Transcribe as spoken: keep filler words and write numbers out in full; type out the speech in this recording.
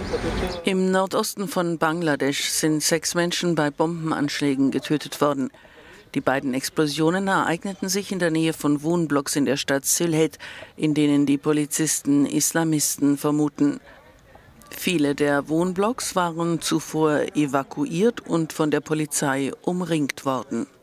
Im Nordosten von Bangladesch sind sechs Menschen bei Bombenanschlägen getötet worden. Die beiden Explosionen ereigneten sich in der Nähe von Wohnblocks in der Stadt Sylhet, in denen die Polizisten Islamisten vermuten. Viele der Wohnblocks waren zuvor evakuiert und von der Polizei umringt worden.